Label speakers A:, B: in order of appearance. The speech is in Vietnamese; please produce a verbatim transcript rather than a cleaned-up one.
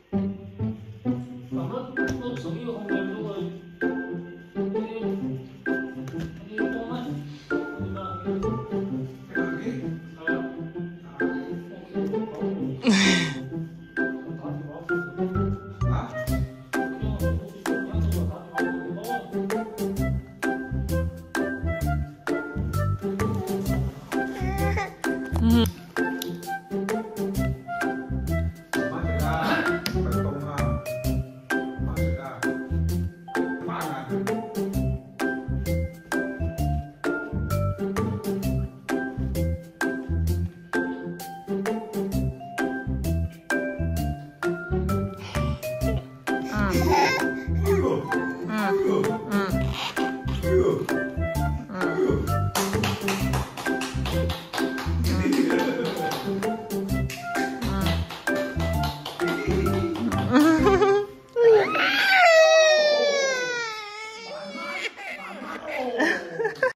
A: 反正做生意后面如果你你多卖，对吧？
B: 嗯。